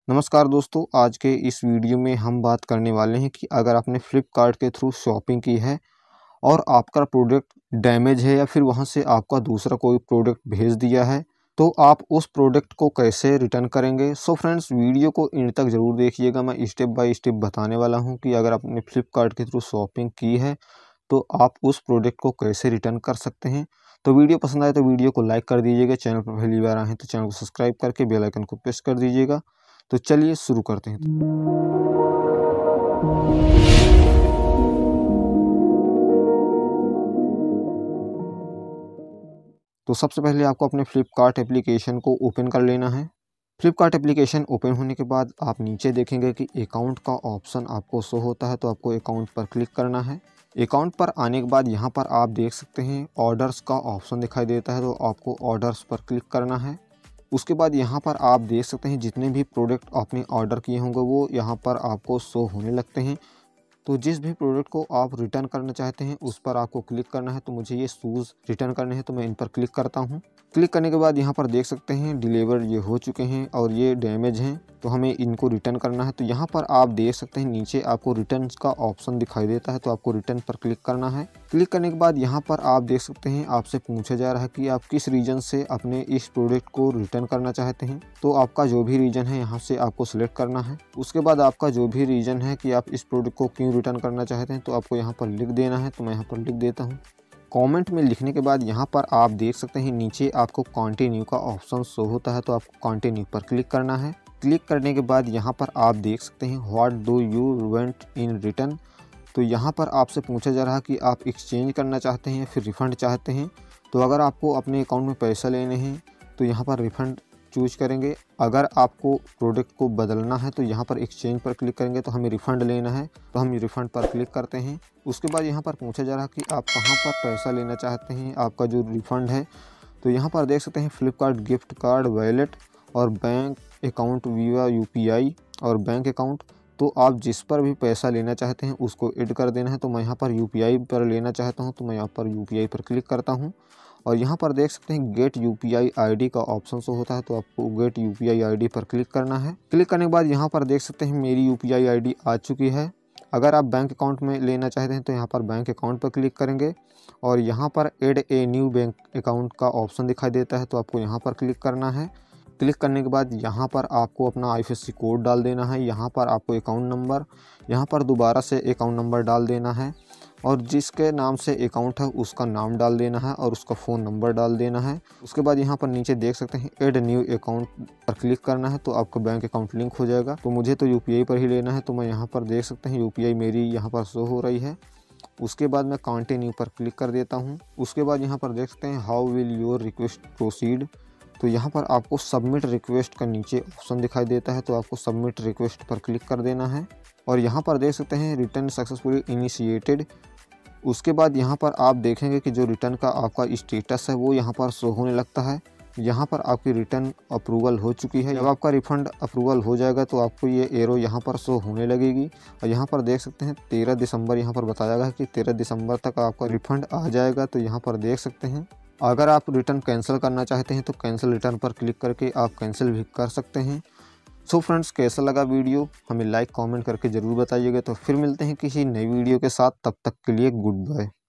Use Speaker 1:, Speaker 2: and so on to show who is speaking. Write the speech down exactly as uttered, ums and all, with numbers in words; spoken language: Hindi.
Speaker 1: नमस्कार दोस्तों, आज के इस वीडियो में हम बात करने वाले हैं कि अगर आपने फ्लिपकार्ट के थ्रू शॉपिंग की है और आपका प्रोडक्ट डैमेज है या फिर वहां से आपका दूसरा कोई प्रोडक्ट भेज दिया है तो आप उस प्रोडक्ट को कैसे रिटर्न करेंगे। सो फ्रेंड्स, वीडियो को एंड तक ज़रूर देखिएगा। मैं स्टेप बाय स्टेप बताने वाला हूं कि अगर आपने फ्लिपकार्ट के थ्रू शॉपिंग की है तो आप उस प्रोडक्ट को कैसे रिटर्न कर सकते हैं। तो वीडियो पसंद आए तो वीडियो को लाइक कर दीजिएगा। चैनल पर पहली बार आए हैं तो चैनल को सब्सक्राइब करके बेल आइकन को प्रेस कर दीजिएगा। तो चलिए शुरू करते हैं। तो सबसे पहले आपको अपने फ्लिपकार्ट एप्लीकेशन को ओपन कर लेना है। फ्लिपकार्ट एप्लीकेशन ओपन होने के बाद आप नीचे देखेंगे कि अकाउंट का ऑप्शन आपको शो होता है, तो आपको अकाउंट पर क्लिक करना है। अकाउंट पर आने के बाद यहाँ पर आप देख सकते हैं ऑर्डर्स का ऑप्शन दिखाई देता है, तो आपको ऑर्डर्स पर क्लिक करना है। उसके बाद यहाँ पर आप देख सकते हैं जितने भी प्रोडक्ट आपने ऑर्डर किए होंगे वो यहाँ पर आपको शो होने लगते हैं। तो जिस भी प्रोडक्ट को आप रिटर्न करना चाहते हैं उस पर आपको क्लिक करना है। तो मुझे ये शूज़ रिटर्न करने हैं तो मैं इन पर क्लिक करता हूँ। क्लिक करने के बाद यहाँ पर देख सकते हैं डिलीवर ये हो चुके हैं और ये डैमेज हैं, तो हमें इनको रिटर्न करना है। तो यहाँ पर आप देख सकते हैं नीचे आपको रिटर्न का ऑप्शन दिखाई देता है, तो आपको रिटर्न पर क्लिक करना है। क्लिक करने के बाद यहाँ पर आप देख सकते हैं आपसे पूछा जा रहा है कि आप किस रीजन से अपने इस प्रोडक्ट को रिटर्न करना चाहते हैं। तो आपका जो भी रीजन है यहाँ से आपको सिलेक्ट करना है। उसके बाद आपका जो भी रीजन है कि आप इस प्रोडक्ट को क्यों रिटर्न करना चाहते हैं तो आपको यहाँ पर लिख देना है। तो मैं यहाँ पर लिख देता हूँ। कमेंट में लिखने के बाद यहाँ पर आप देख सकते हैं नीचे आपको कंटिन्यू का ऑप्शन शो होता है, तो आपको कंटिन्यू पर क्लिक करना है। क्लिक करने के बाद यहाँ पर आप देख सकते हैं what do you want in return. तो यहाँ पर आपसे पूछा जा रहा है कि आप एक्सचेंज करना चाहते हैं या फिर रिफ़ंड चाहते हैं। तो अगर आपको अपने अकाउंट में पैसा लेने हैं तो यहाँ पर रिफ़ंड चूज करेंगे। अगर आपको प्रोडक्ट को बदलना है तो यहाँ पर एक्सचेंज पर क्लिक करेंगे। तो हमें रिफ़ंड लेना है तो हम रिफ़ंड पर क्लिक करते हैं। उसके बाद यहाँ पर पूछा जा रहा है कि आप कहाँ पर पैसा लेना चाहते हैं, आपका जो रिफ़ंड है। तो यहाँ पर देख सकते हैं फ्लिपकार्ट गिफ्ट कार्ड, वॉलेट और बैंक अकाउंट, वीवा यूपीआई और बैंक अकाउंट। तो आप जिस पर भी पैसा लेना चाहते हैं उसको ऐड कर देना है। तो मैं यहाँ पर यूपीआई पर लेना चाहता हूँ, तो मैं यहाँ पर यूपीआई पर क्लिक करता हूँ। और यहाँ पर देख सकते हैं गेट यूपीआई आईडी का ऑप्शन शो होता है, तो आपको गेट यूपीआई आईडी पर क्लिक करना है। क्लिक करने के बाद यहाँ पर देख सकते हैं मेरी यूपीआई आईडी आ चुकी है। अगर आप बैंक अकाउंट में लेना चाहते हैं तो यहाँ पर बैंक अकाउंट पर क्लिक करेंगे और यहाँ पर add a new bank account का ऑप्शन दिखाई देता है, तो आपको यहाँ पर क्लिक करना है। क्लिक करने के बाद यहाँ पर आपको अपना I F S C code डाल देना है। यहाँ पर आपको अकाउंट नंबर, यहाँ पर दोबारा से अकाउंट नंबर डाल देना है और जिसके नाम से अकाउंट है उसका नाम डाल देना है और उसका फ़ोन नंबर डाल देना है। उसके बाद यहाँ पर नीचे देख सकते हैं ऐड न्यू अकाउंट पर क्लिक करना है, तो आपका बैंक अकाउंट लिंक हो जाएगा। तो मुझे तो यूपीआई पर ही लेना है, तो मैं यहाँ पर देख सकते हैं यूपीआई मेरी यहाँ पर शो हो रही है। उसके बाद मैं कंटिन्यू पर क्लिक कर देता हूँ। उसके बाद यहाँ पर देख सकते हैं how will your request proceed. तो यहाँ पर आपको सबमिट रिक्वेस्ट का नीचे ऑप्शन दिखाई देता है, तो आपको सबमिट रिक्वेस्ट पर क्लिक कर देना है और यहाँ पर देख सकते हैं रिटर्न सक्सेसफुली इनिशिएटेड। उसके बाद यहाँ पर आप देखेंगे कि जो रिटर्न का आपका स्टेटस है वो यहाँ पर शो होने लगता है। यहाँ पर आपकी रिटर्न अप्रूवल हो चुकी है। जब आपका रिफ़ंड अप्रूवल हो जाएगा तो आपको ये एरो यहाँ पर शो होने लगेगी और यहाँ पर देख सकते हैं तेरह दिसंबर यहाँ पर बताया गया है कि तेरह दिसंबर तक आपका रिफ़ंड आ जाएगा। तो यहाँ पर देख सकते हैं अगर आप रिटर्न कैंसिल करना चाहते हैं तो कैंसिल रिटर्न पर क्लिक करके आप कैंसिल भी कर सकते हैं। सो फ्रेंड्स, कैसा लगा वीडियो हमें लाइक कमेंट करके ज़रूर बताइएगा। तो फिर मिलते हैं किसी नई वीडियो के साथ, तब तक के लिए गुड बाय।